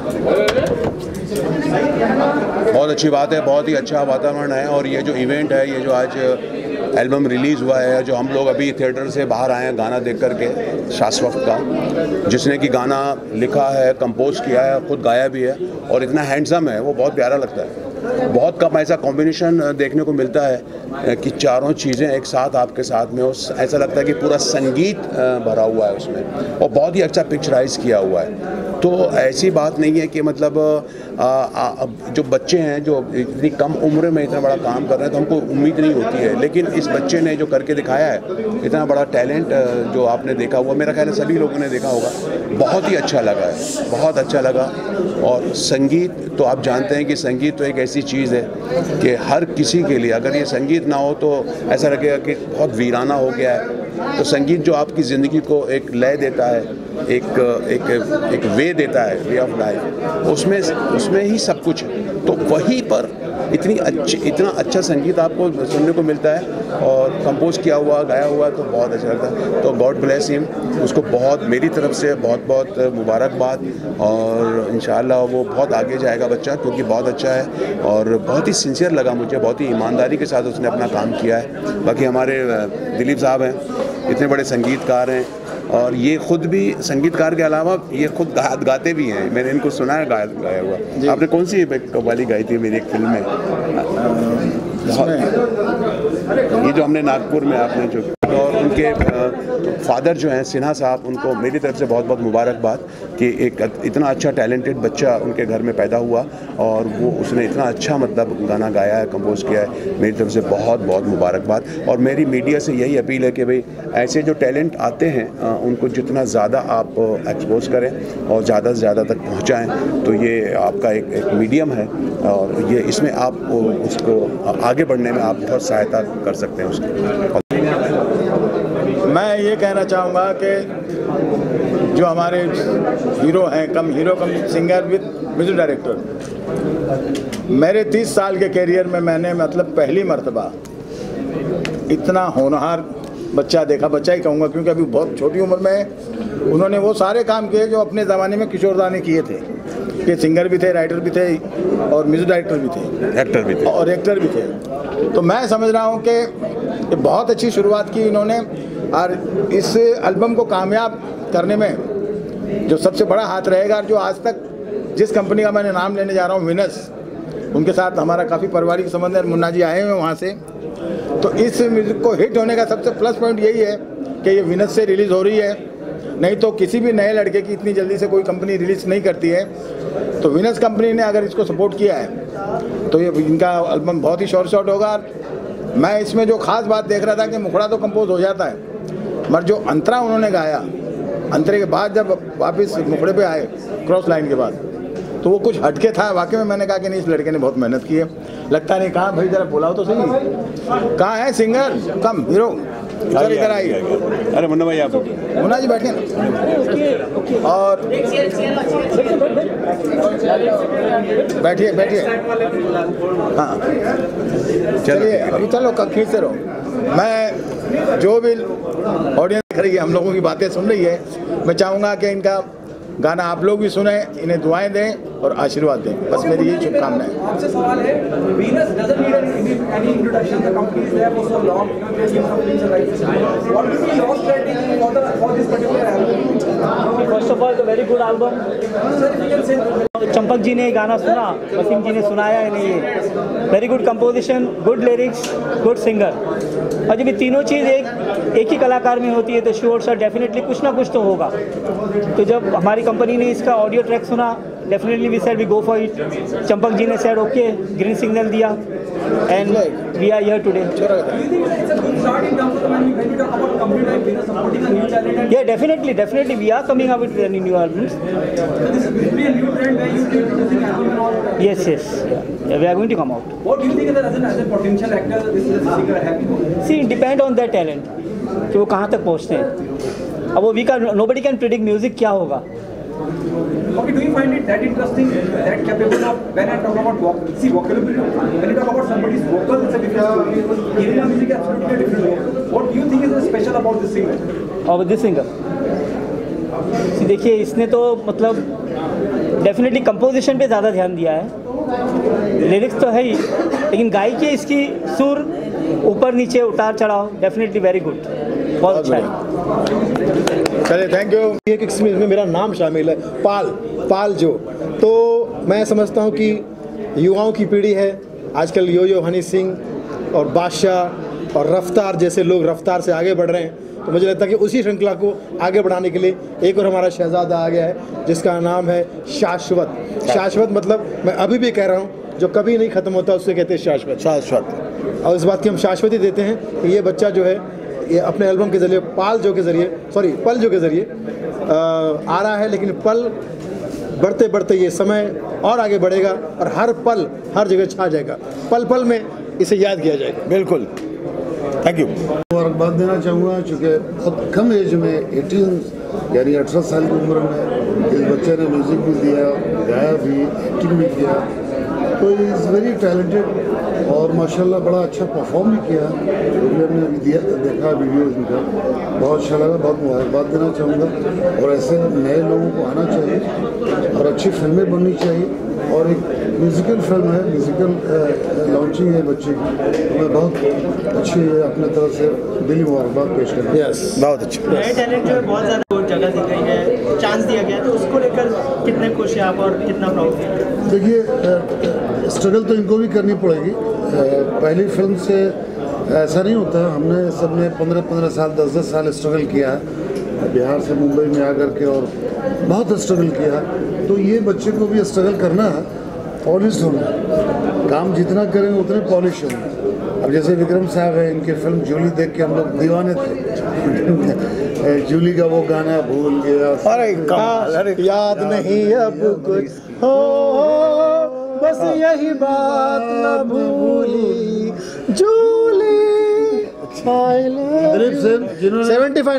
बहुत अच्छी बात है, बहुत ही अच्छा वातावरण है। और ये जो इवेंट है, ये जो आज एल्बम रिलीज़ हुआ है, जो हम लोग अभी थिएटर से बाहर आए हैं गाना देख करके, शाश्वत का, जिसने कि गाना लिखा है, कंपोज किया है, खुद गाया भी है और इतना हैंडसम है, वो बहुत प्यारा लगता है। बहुत कम ऐसा कॉम्बिनेशन देखने को मिलता है कि चारों चीज़ें एक साथ आपके साथ में हो, ऐसा लगता है कि पूरा संगीत भरा हुआ है उसमें, और बहुत ही अच्छा पिक्चराइज किया हुआ है। तो ऐसी बात नहीं है कि मतलब जो बच्चे हैं जो इतनी कम उम्र में इतना बड़ा काम कर रहे हैं तो हमको उम्मीद नहीं होती है, लेकिन इस बच्चे ने जो करके दिखाया है, इतना बड़ा टैलेंट जो आपने देखा हुआ, मेरा ख्याल है सभी लोगों ने देखा होगा, बहुत ही अच्छा लगा है, बहुत अच्छा लगा। और संगीत तो आप जानते हैं कि संगीत तो एक ऐसी चीज़ है कि हर किसी के लिए अगर ये संगीत ना हो तो ऐसा लगेगा कि बहुत वीराना हो गया है। तो संगीत जो आपकी ज़िंदगी को एक लय देता है, एक वे देता है, वे ऑफ लाइफ, उसमें ही सब कुछ है। तो वहीं पर इतना अच्छा संगीत आपको सुनने को मिलता है और कंपोज किया हुआ, गाया हुआ, तो बहुत अच्छा लगता है। तो गॉड ब्लेस हिम, उसको बहुत मेरी तरफ से बहुत मुबारकबाद, और इंशाल्लाह वो बहुत आगे जाएगा बच्चा, क्योंकि बहुत अच्छा है और बहुत ही सिंसियर लगा मुझे, बहुत ही ईमानदारी के साथ उसने अपना काम किया है। बाकी हमारे दिलीप साहब हैं, इतने बड़े संगीतकार हैं, और ये खुद भी संगीतकार के अलावा ये खुद गाते भी हैं। मैंने इनको सुना है गाया हुआ। आपने कौन सी कव्वाली गाई थी मेरी एक फिल्म में? ये जो हमने नागपुर में आपने जो, और उनके फादर जो हैं सिन्हा साहब, उनको मेरी तरफ से बहुत बहुत मुबारकबाद कि एक इतना अच्छा टैलेंटेड बच्चा उनके घर में पैदा हुआ और वो उसने इतना अच्छा मतलब गाना गाया है, कंपोज किया है। मेरी तरफ से बहुत बहुत मुबारकबाद। और मेरी मीडिया से यही अपील है कि भाई ऐसे जो टैलेंट आते हैं उनको जितना ज़्यादा आप एक्सपोज करें और ज़्यादा से ज़्यादा तक पहुँचाएँ, तो ये आपका एक मीडियम है और ये इसमें आप उसको आगे बढ़ने में आप बहुत सहायता कर सकते हैं उसकी। मैं ये कहना चाहूँगा कि जो हमारे hero cum singer with music director, मेरे 30 साल के कैरियर में मैंने मतलब पहली मर्तबा इतना होनहार बच्चा देखा, बच्चा ही कहूँगा क्योंकि अभी बहुत छोटी उम्र में उन्होंने वो सारे काम किए जो अपने ज़माने में किशोरदा ने किए थे, कि सिंगर भी थे, राइटर भी थे और म्यूजिक डायरेक्टर भी थे, एक्टर भी थे। तो मैं समझ रहा हूँ कि बहुत अच्छी शुरुआत की इन्होंने, और इस एल्बम को कामयाब करने में जो सबसे बड़ा हाथ रहेगा, जो आज तक जिस कंपनी का मैंने नाम लेने जा रहा हूँ, विनस, उनके साथ हमारा काफ़ी पारिवारिक संबंध है, मुन्ना जी आए हुए वहाँ से। तो इस म्यूज़िक को हिट होने का सबसे प्लस पॉइंट यही है कि ये विनस से रिलीज़ हो रही है, नहीं तो किसी भी नए लड़के की इतनी जल्दी से कोई कंपनी रिलीज़ नहीं करती है। तो विनस कंपनी ने अगर इसको सपोर्ट किया है तो ये इनका एल्बम बहुत ही शॉर्ट होगा। मैं इसमें जो ख़ास बात देख रहा था कि मुखड़ा तो कंपोज हो जाता है, मगर जो अंतरा उन्होंने गाया, अंतरे के बाद जब वापस मुखड़े पे आए क्रॉस लाइन के बाद, तो वो कुछ हटके था। वाकई में मैंने कहा कि नहीं, इस लड़के ने बहुत मेहनत की है। लगता नहीं, कहाँ भाई जरा बुलाओ तो सही, कहाँ है सिंगर कम हीरो, सर इधर आइए। अरे मुन्ना भाई आप मुन्ना जी बैठे ना। और बैठिए बैठिए। हाँ चलिए अभी चलो खींचते रहो। मैं जो भी ऑडियंस देख रही है, हम लोगों की बातें सुन रही है, मैं चाहूँगा कि इनका गाना आप लोग भी सुने, इन्हें दुआएं दें और आशीर्वाद दें, बस मेरी यही शुभकामनाएं। आपसे सवाल है, Venus doesn't need any introduction. The company is there for so long. What will be your strategy for this particular album? First of all, it's a very good album. Champak ji ने गाना सुना, वसीम जी ने सुनाया है नहीं, very good composition, good lyrics, good singer. और जब ये तीनों चीज़ एक ही कलाकार में होती है तो श्योर सर डेफिनेटली कुछ ना कुछ तो होगा। तो जब हमारी कंपनी ने इसका ऑडियो ट्रैक सुना, definitely we said we go for it. Champak ji ने सेड ओके, ग्रीन सिग्नल दिया and we are here today. Yeah, definitely we are coming up with any new albums. Yes, yeah, we are going to come out. What do you think as a potential actor this is a singer happy? See, depend on their talent कि वो कहाँ तक पहुँचते हैं। अब वो nobody can predict music क्या होगा। Okay, do you find it that interesting, that capable of, when I talk about vocabulary, when you talk about somebody's vocal, it's a different story. Hearing music is absolutely a different story. What do you think is special about this singer? और this singer देखिए, इसने तो मतलब definitely composition पे ज़्यादा ध्यान दिया है। लिरिक्स तो है ही, लेकिन गायकी इसकी सुर ऊपर नीचे उतार चढ़ाव डेफिनेटली वेरी गुड, बहुत अच्छा है। चलिए थैंक यू। एक इसमें मेरा नाम शामिल है, पाल जो, तो मैं समझता हूँ कि युवाओं की पीढ़ी है आजकल, यो हनी सिंह और बादशाह और रफ्तार जैसे लोग रफ्तार से आगे बढ़ रहे हैं, तो मुझे लगता है कि उसी श्रृंखला को आगे बढ़ाने के लिए एक और हमारा शहजादा आ गया है जिसका नाम है शाश्वत। मतलब मैं अभी भी कह रहा हूँ, जो कभी नहीं ख़त्म होता उससे कहते हैं शाश्वत। और इस बात की हम शाश्वती देते हैं कि ये बच्चा जो है ये अपने एल्बम के ज़रिए पल जो के ज़रिए आ रहा है, लेकिन पल बढ़ते बढ़ते ये समय और आगे बढ़ेगा और हर पल हर जगह छा जाएगा, पल पल में इसे याद किया जाएगा। बिल्कुल, थैंक यू। मुबारकबाद देना चाहूँगा, चूँकि बहुत कम एज में 18 यानी 18 साल की उम्र में इस बच्चे ने म्यूज़िक भी दिया, गाया भी, एक्टिंग भी किया, तो इज़ वेरी टैलेंटेड और माशाल्लाह बड़ा अच्छा परफॉर्म भी किया। हमने अभी देखा वीडियो इनका, बहुत अच्छा लगा, बहुत मुबारकबाद देना चाहूँगा। और ऐसे नए लोगों को आना चाहिए और अच्छी फिल्में बननी चाहिए, और एक म्यूज़िकल फिल्म है, म्यूज़िकल लॉन्चिंग है बच्चे की, मैं बहुत अच्छी अपने तरफ से दिली मुबारकबाद पेश करना। यस, बहुत अच्छा। नए टैलेंट जो है बहुत ज़्यादा जगह दी गई है, चांस दिया गया, तो उसको लेकर कितने खुश हैं आप और कितना प्राउड हैं? देखिए, स्ट्रगल तो इनको भी करनी पड़ेगी। पहली फिल्म से ऐसा नहीं होता, हमने सबने 15-15 साल 10-10 साल स्ट्रगल किया है, बिहार से मुंबई में आकर के, और बहुत स्ट्रगल किया। तो ये बच्चे को भी स्ट्रगल करना है, पॉलिश होना है, काम जितना करेंगे उतने पॉलिश होंगे। अब जैसे विक्रम साहब है, इनके फिल्म जूली देख के हम लोग दीवाने थे। जूली का वो गाना भूल गया, अरे याद नहीं अब कुछ हो, बस यही बात न भूली जूली। दिलीप सेन, जिन्होंने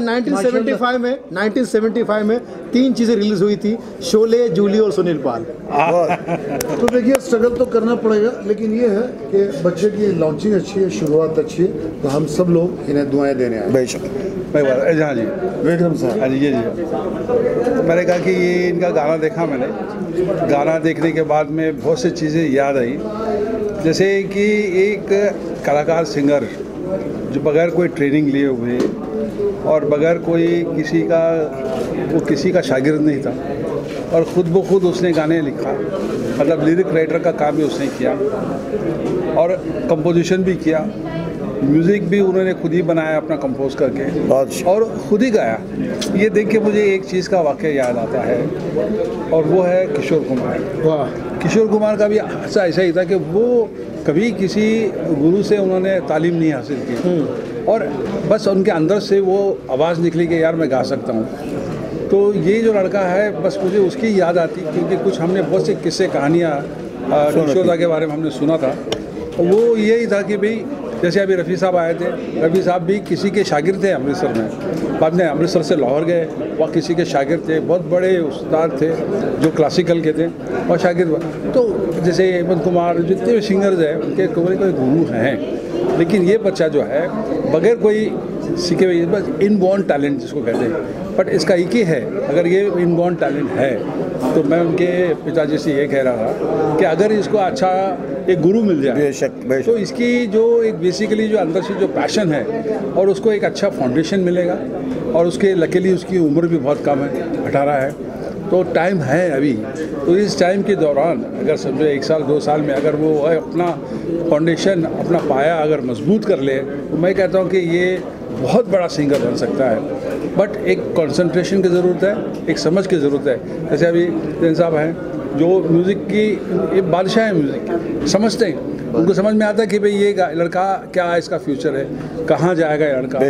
1975 में 3 चीज़ें रिलीज हुई थी, शोले, जूली और सुनील पाल। तो देखिए, स्ट्रगल तो करना पड़ेगा, लेकिन ये है कि बच्चे की लॉन्चिंग अच्छी है, शुरुआत अच्छी है, तो हम सब लोग इन्हें दुआएं देने आए। बेशक। हाँ जी, विक्रम साहब। हाँ जी, जी मैंने कहा कि ये इनका गाना देखा मैंने, गाना देखने के बाद में बहुत सी चीज़ें याद आई, जैसे कि एक कलाकार सिंगर जो बगैर कोई ट्रेनिंग लिए हुए और बगैर कोई किसी का शागिर्द नहीं था, और ख़ुद ब खुद उसने गाने लिखा, मतलब लिरिक राइटर का काम भी उसने किया और कंपोजिशन भी किया, म्यूज़िक भी उन्होंने खुद ही बनाया अपना कंपोज करके और खुद ही गाया। ये देख के मुझे एक चीज़ का वाक़या याद आता है, और वो है किशोर कुमार। किशोर कुमार का भी ऐसा ही था कि वो कभी किसी गुरु से उन्होंने तालीम नहीं हासिल की, और बस उनके अंदर से वो आवाज़ निकली कि यार मैं गा सकता हूँ। तो ये जो लड़का है, बस मुझे उसकी याद आती, क्योंकि कुछ हमने बहुत सी किस्से कहानियाँ किशोरदा के बारे में हमने सुना था, वो यही था कि भाई जैसे अभी रफ़ी साहब आए थे, रफ़ी साहब भी किसी के शागिर्द थे अमृतसर में, बाद में अमृतसर से लाहौर गए, वहाँ किसी के शागिर्द थे, बहुत बड़े उस्ताद थे जो क्लासिकल के थे और शागिर्द। तो जैसे हेमंत कुमार, जितने भी सिंगर्स हैं उनके कोई गुरु हैं, लेकिन ये बच्चा जो है बगैर कोई सीखे हुए, बस इनबॉर्न टैलेंट जिसको कहते हैं, बट इसका एक ही है, अगर ये इनबॉर्न टैलेंट है तो मैं उनके पिताजी से ये कह रहा था कि अगर इसको अच्छा एक गुरु मिल जाए बेशक तो इसकी जो एक बेसिकली जो अंदर से जो पैशन है और उसको एक अच्छा फाउंडेशन मिलेगा। और उसके लकीली उसकी उम्र भी बहुत कम है, 18 है, तो टाइम है अभी। तो इस टाइम के दौरान अगर समझो 1 साल 2 साल में अगर वो अपना फाउंडेशन, अपना पाया अगर मजबूत कर ले, तो मैं कहता हूँ कि ये बहुत बड़ा सिंगर बन सकता है। बट एक कंसंट्रेशन की ज़रूरत है, एक समझ की ज़रूरत है। जैसे अभी जैन साहब हैं जो म्यूज़िक की एक बादशाह है, म्यूज़िक समझते हैं, उनको समझ में आता है कि भाई ये लड़का क्या है, इसका फ्यूचर है, कहाँ जाएगा ये लड़का,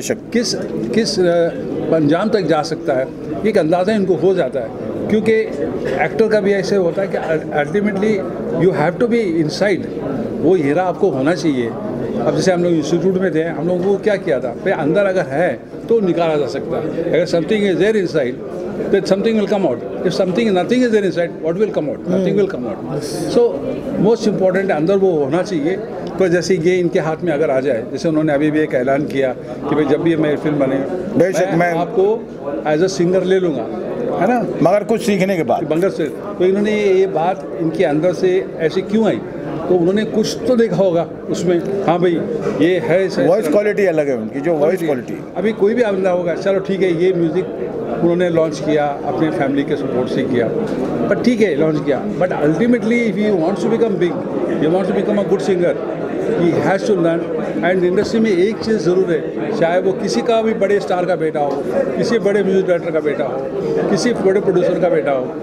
किस अंजाम तक जा सकता है, एक अंदाज़ा इनको हो जाता है। क्योंकि एक्टर का भी ऐसे होता है कि ultimately you have to be inside, वो हीरा आपको होना चाहिए। अब जैसे हम लोग इंस्टीट्यूट में थे, हम लोगों को क्या किया था, भाई अंदर अगर है तो निकाला जा सकता है। अगर something is there inside then something will come out. If nothing is there inside, what will come out? Nothing will come out. So most important अंदर वो होना चाहिए। तो जैसे ये इनके हाथ में अगर आ जाए, जैसे उन्होंने अभी भी एक ऐलान किया कि भाई जब भी मेरी फिल्म बने बेशक मैं आपको एज अ सिंगर ले लूँगा, है ना, मगर कुछ सीखने के बाद बंगर से। तो इन्होंने ये बात इनके अंदर से ऐसी क्यों आई, तो उन्होंने कुछ तो देखा होगा उसमें, हाँ भाई ये है, वॉइस क्वालिटी अलग है उनकी, जो वॉइस क्वालिटी। अभी कोई भी बंदा होगा, चलो ठीक है, ये म्यूज़िक उन्होंने लॉन्च किया, अपने फैमिली के सपोर्ट से किया, बट ठीक है लॉन्च किया, but ultimately if he wants to become big, he wants to become a good singer, he has to learn. And industry में एक चीज़ ज़रूर है, चाहे वो किसी का भी बड़े स्टार का बेटा हो, किसी बड़े म्यूजिक डायरेक्टर का बेटा हो, किसी बड़े प्रोड्यूसर का बेटा हो,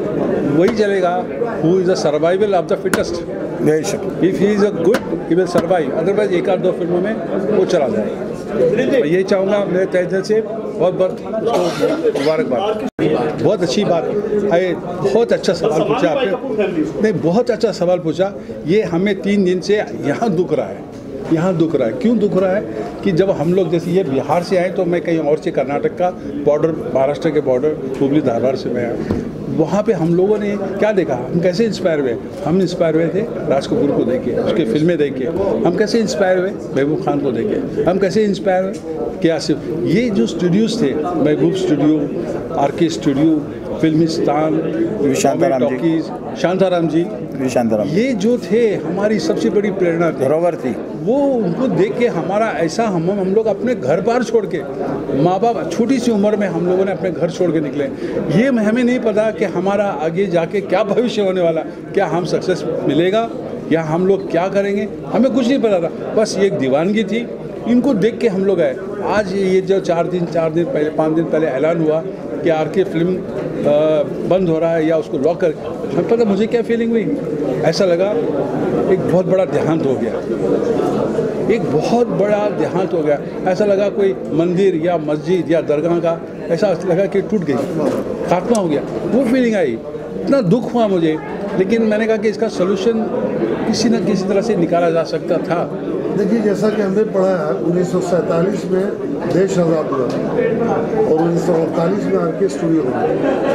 वही चलेगा who is the survival of the fittest. If he is a good he will survive, otherwise 1-2 फिल्मों में वो चला जाएगा। मैं यही चाहूँगा मेरे तहे दिल से, बहुत बहुत उसको मुबारकबाद। बहुत अच्छी बात है, बहुत अच्छा सवाल पूछा आपने, नहीं बहुत अच्छा सवाल पूछा। ये हमें 3 दिन से यहाँ दुख रहा है, यहाँ दुख रहा है। क्यों दुख रहा है कि जब हम लोग जैसे ये बिहार से आए, तो मैं कहीं और से कर्नाटक का बॉर्डर, महाराष्ट्र के बॉर्डर हुबली धारवाड़ से मैं आया, वहाँ पे हम लोगों ने क्या देखा, हम कैसे इंस्पायर हुए। हम इंस्पायर हुए थे राज कपूर को देख के, उसके फिल्में देख के। हम कैसे इंस्पायर हुए, महबूब खान को देख के। हम कैसे इंस्पायर हुए, क्या सिर्फ ये जो स्टूडियोज़ थे, Mehboob studio, RK studio, Filmistan, talkies, Shantaram ji, ये जो थे हमारी सबसे बड़ी प्रेरणा धरोहर थी। वो उनको देख के हमारा ऐसा हम लोग अपने घर बार छोड़ के, माँ बाप छोटी सी उम्र में हम लोगों ने अपने घर छोड़ के निकले। ये हमें नहीं पता कि हमारा आगे जाके क्या भविष्य होने वाला, क्या हम सक्सेस मिलेगा या हम लोग क्या करेंगे, हमें कुछ नहीं पता था। बस ये एक दीवानगी थी, इनको देख के हम लोग आए। आज ये जो 4 दिन पहले, 5 दिन पहले ऐलान हुआ कि RK फिल्म बंद हो रहा है या उसको लॉक कर, हमें पता मुझे क्या फीलिंग हुई, ऐसा लगा एक बहुत बड़ा देहांत हो गया, एक बहुत बड़ा देहांत हो गया। ऐसा लगा कोई मंदिर या मस्जिद या दरगाह का ऐसा लगा कि टूट गई, खात्मा हो गया, वो फीलिंग आई। इतना दुख हुआ मुझे, लेकिन मैंने कहा कि इसका सोल्यूशन किसी न किसी तरह से निकाला जा सकता था। देखिए, जैसा कि हमने पढ़ा है 1947 में देश आज़ाद हुआ और 1948 में RK स्टूडियो बना,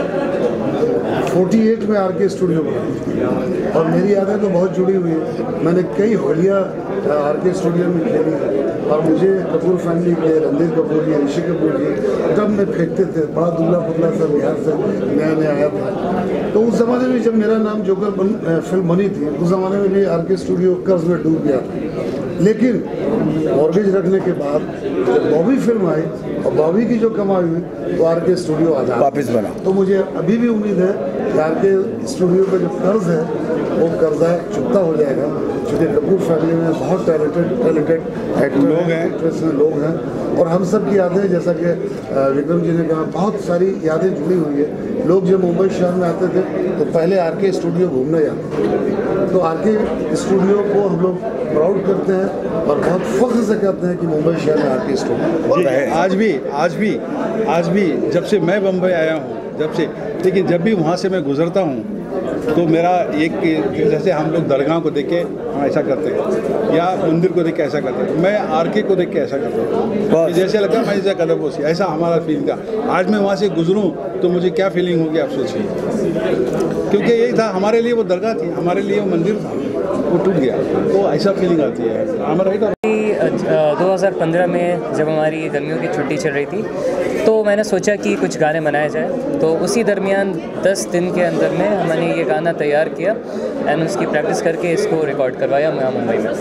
48 में RK स्टूडियो बना। और मेरी यादें तो बहुत जुड़ी हुई है, मैंने कई होलियाँ RK स्टूडियो में खेली है। और मुझे कपूर फैमिली के रणधीर कपूर जी, ऋषि कपूर जी जब मैं फेंकते थे, बड़ा दुबला पुतला सा बिहार से नया आया था, तो उस ज़माने में जब मेरा नाम जोकर फिल्म बनी थी, उस ज़माने में भी RK स्टूडियो कर्ज में डूब गया था। लेकिन मॉर्गेज रखने के बाद जब बॉबी फिल्म आई और बॉबी की जो कमाई हुई, तो RK स्टूडियो आजाद वापस बना। तो मुझे अभी भी उम्मीद है कि RK स्टूडियो का जो कर्ज है वो कर्जा चुकता हो जाएगा, क्योंकि कपूर फैमिली में बहुत टैलेंटेड एक्टर लोग हैं, एक्ट्रेस हैं, लोग हैं। और हम सब की यादें, जैसा कि विक्रम जी ने कहा, बहुत सारी यादें जुड़ी हुई है। लोग जब मुंबई शहर में आते थे तो पहले RK स्टूडियो घूमने जाते थे। तो RK स्टूडियो को हम लोग प्राउड करते हैं और बहुत फख्र से कहते हैं कि मुंबई शहर में RK स्टूडियो है। आज भी जब से मैं बम्बई आया हूँ, जब से, लेकिन जब भी वहाँ से मैं गुजरता हूँ तो मेरा एक, जैसे हम लोग दरगाह को देख के हम ऐसा करते हैं या मंदिर को देख के ऐसा करते हैं, मैं आरके को देख के ऐसा करता हूँ, जैसे लगता है मैं जैसे कदम पोसी, ऐसा हमारा फील था। आज मैं वहाँ से गुजरूँ तो मुझे क्या फीलिंग होगी आप सोचिए, क्योंकि यही था हमारे लिए, वो दरगाह थी, हमारे लिए वो मंदिर था, वो टूट गया, तो ऐसा फीलिंग आती है हमारा। 2015 में जब हमारी गर्मियों की छुट्टी चल रही थी तो मैंने सोचा कि कुछ गाने बनाए जाए, तो उसी दरमियान 10 दिन के अंदर में हमने ये गाना तैयार किया एंड उसकी प्रैक्टिस करके इसको रिकॉर्ड करवाया मैं मुंबई में।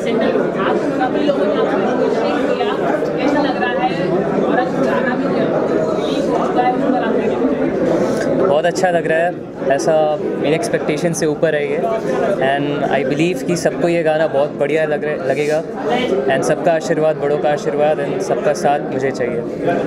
बहुत अच्छा लग रहा है, ऐसा मेरी एक्सपेक्टेशन से ऊपर है ये, एंड आई बिलीव कि सबको ये गाना बहुत बढ़िया लगेगा एंड सबका आशीर्वाद, बड़ों का आशीर्वाद एंड सबका साथ मुझे चाहिए।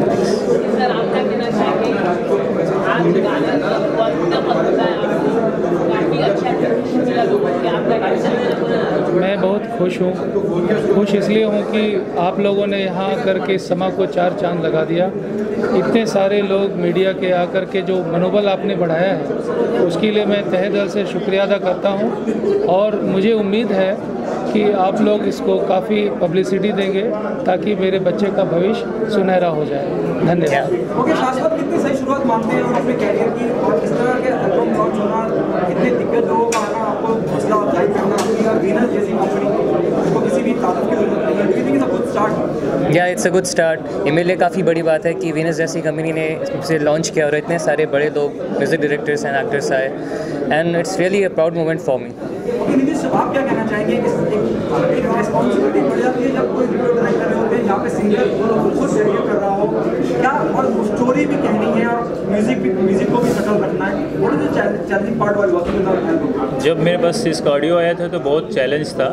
मैं बहुत खुश हूँ, खुश इसलिए हूँ कि आप लोगों ने यहाँ आकर के समा को 4 चांद लगा दिया। इतने सारे लोग मीडिया के आकर के जो मनोबल आपने बढ़ाया है उसके लिए मैं तहे दिल से शुक्रिया अदा करता हूँ, और मुझे उम्मीद है कि आप लोग इसको काफ़ी पब्लिसिटी देंगे ताकि मेरे बच्चे का भविष्य सुनहरा हो जाए। धन्यवाद। ओके, शाश्वत कितनी सही शुरुआत मानते हैं अपने कैरियर की, और किस तरह के एल्बम लॉन्च होना, इतने दिग्गज लोगों का आना, आपको हौसला अफजाई करना, वीनस जैसी कंपनी, उसको किसी भी तारीफ की जरूरत नहीं है, do you think it's a good start? या इट्स अ गुड स्टार्ट। ये मेरे लिए काफ़ी बड़ी बात है कि वीनस जैसी कंपनी ने इसे लॉन्च किया और इतने सारे बड़े लोग, म्यूजिक डायरेक्टर्स एंड एक्टर्स आए, and it's really a proud moment for me. Nitish, आप क्या कहना चाहेंगे? एक रिस्पॉन्सिबिलिटी बढ़ जाती है जब कोई वीडियो डायरेक्ट कर रहे होते हैं, यहाँ पे सिंगर खुद डेडिकेट कर रहा हो, क्या और स्टोरी भी कहनी है और म्यूजिक को भी सेटल रखना है, what is the challenging part while working with the album? जब मेरे पास इसका ऑडियो आया था तो बहुत चैलेंज था,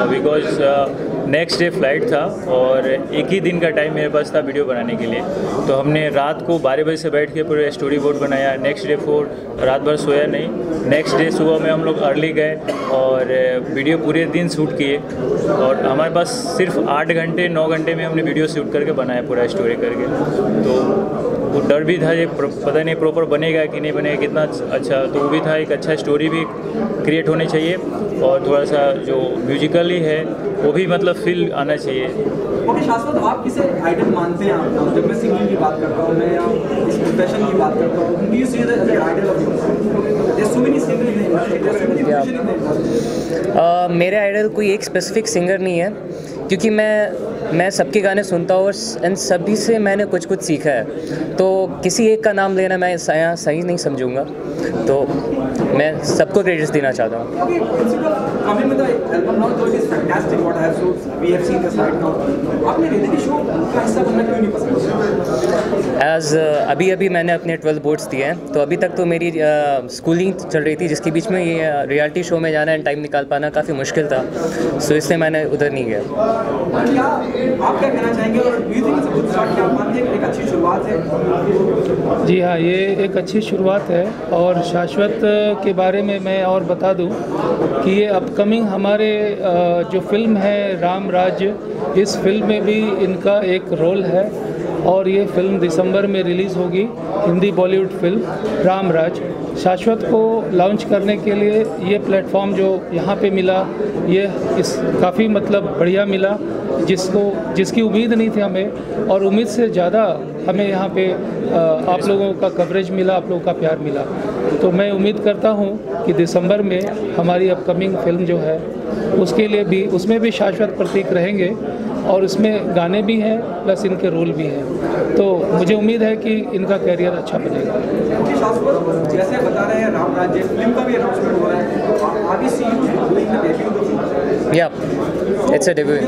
बिकॉज नेक्स्ट डे फ्लाइट था और एक ही दिन का टाइम मेरे पास था वीडियो बनाने के लिए। तो हमने रात को 12 बजे से बैठ के पूरे स्टोरी बोर्ड बनाया। नेक्स्ट डे रात भर सोया नहीं, नेक्स्ट डे सुबह में हम लोग अर्ली गए और वीडियो पूरे दिन शूट किए, और हमारे पास सिर्फ 8 घंटे 9 घंटे में हमने वीडियो शूट करके बनाया पूरा स्टोरी करके। तो वो डर भी था, ये पता नहीं प्रॉपर बनेगा कि नहीं बनेगा, कितना अच्छा, तो वो भी था। एक अच्छा स्टोरी भी क्रिएट होनी चाहिए और थोड़ा सा जो म्यूजिकली है वो भी मतलब फील आना चाहिए। ओके, शाश्वत, आप किसे आइडल मानते हैं? आप, जब मैं सिंगिंग की बात करता हूँ, मैं या इस प्रोफेशन की बात करता हूँ, do you see the idol of yours? There so many singers in the industry, there so many musicians in the industry. मेरे आइडल कोई एक स्पेसिफिक सिंगर नहीं है, क्योंकि मैं सबके गाने सुनता हूँ और सभी से मैंने कुछ सीखा है, तो किसी एक का नाम लेना मैं सही नहीं समझूंगा, तो मैं सबको क्रेडिट्स देना चाहता हूँ। Coming with the album now, though it is fantastic what I have so we have seen this right now. आपने रियलिटी शो का हिस्सा बनना क्यों नहीं पसंद? अभी मैंने अपने 12 बोर्ड्स दिए हैं, तो अभी तक तो मेरी स्कूलिंग चल रही थी, जिसके बीच में ये रियलिटी शो में जाना एंड टाइम निकाल पाना काफ़ी मुश्किल था, सो इसलिए मैंने उधर नहीं गया। क्या आप क्या कहना चाहेंगे, और do you think it's a good start? क्या आप मानते हैं एक अच्छी शुरुआत है? जी हाँ, ये एक अच्छी शुरुआत है, और शाश्वत के बारे में मैं और बता दूं कि ये अपकमिंग हमारे जो फिल्म है राम राज्य, इस फिल्म में भी इनका एक रोल है, और ये फिल्म दिसंबर में रिलीज़ होगी, हिंदी बॉलीवुड फिल्म राम राज। शाश्वत को लॉन्च करने के लिए ये प्लेटफॉर्म जो यहाँ पे मिला, ये काफ़ी मतलब बढ़िया मिला, जिसकी उम्मीद नहीं थी हमें, और उम्मीद से ज़्यादा हमें यहाँ पे आप लोगों का कवरेज मिला, आप लोगों का प्यार मिला। तो मैं उम्मीद करता हूँ कि दिसंबर में हमारी अपकमिंग फिल्म जो है उसके लिए भी, उसमें भी शाश्वत प्रतीक रहेंगे, और उसमें गाने भी हैं प्लस इनके रोल भी हैं, तो मुझे उम्मीद है कि इनका कैरियर अच्छा बनेगा। शाश्वत, जैसे बता रहे हैं राम राज्य फिल्म का भी अनाउंसमेंट हो रहा है, तो आगे see you doing the debut of the film? या it's a debut.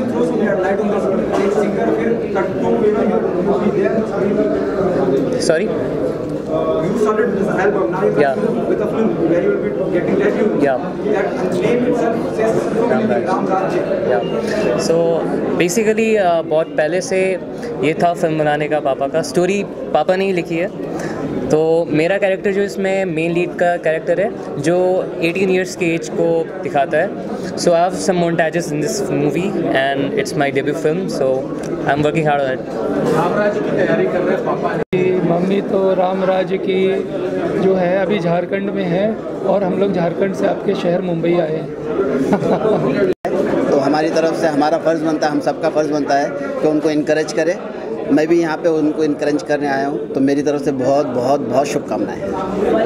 Sorry? You started this album, now you're with a film where you will be getting debut. Yeah. That name itself says Ram Rajya. Yeah. So basically बहुत पहले से ये था film बनाने का पापा का, स्टोरी पापा ने ही लिखी है, तो मेरा कैरेक्टर जो इसमें मेन लीड का कैरेक्टर है जो 18 इयर्स के एज को दिखाता है। So I have some montages in this movie and it's my debut film, so I am working hard on it. Ram Rajya की तैयारी कर रहे हैं पापा? मम्मी अभी तो राम राज्य की जो है अभी झारखंड में है और हम लोग झारखंड से आपके शहर मुंबई आए हैं। तो हमारी तरफ से हमारा फ़र्ज़ बनता है, हम सबका फ़र्ज़ बनता है कि उनको इनकरेज करें। मैं भी यहाँ पे उनको इनकरेज करने आया हूँ, तो मेरी तरफ से बहुत बहुत बहुत शुभकामनाएं हैं।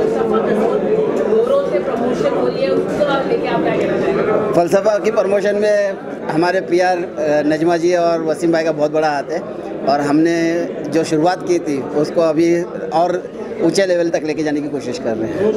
फ़लसफ़ा की प्रमोशन में हमारे पीआर नजमा जी और वसीम भाई का बहुत बड़ा हाथ है, और हमने जो शुरुआत की थी उसको अभी और ऊंचे लेवल तक लेके जाने की कोशिश कर रहे हैं।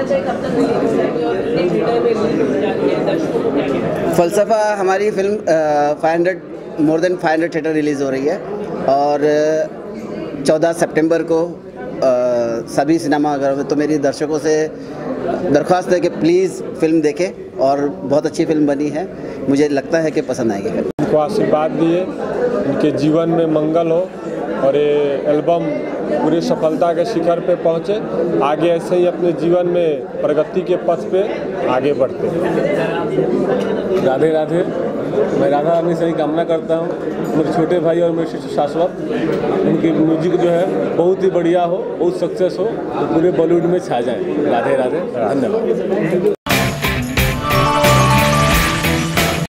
फ़लसफ़ा हमारी film more than 500 theatre release हो रही है, और 14 सितंबर को सभी सिनेमाघरों में। तो मेरी दर्शकों से दरख्वास्त है कि प्लीज़ फिल्म देखें, और बहुत अच्छी फिल्म बनी है, मुझे लगता है कि पसंद आएगी। उनको आशीर्वाद दिए, उनके जीवन में मंगल हो और ये एल्बम पूरी सफलता के शिखर पे पहुँचे, आगे ऐसे ही अपने जीवन में प्रगति के पथ पे आगे बढ़ते। राधे राधे। मैं राधा रानी से ही कामना करता हूँ, मेरे छोटे भाई और मेरे शिष्य शाश्वत, उनकी म्यूजिक जो है बहुत ही बढ़िया हो, बहुत सक्सेस हो, तो पूरे बॉलीवुड में छा जाए। राधे राधे, धन्यवाद।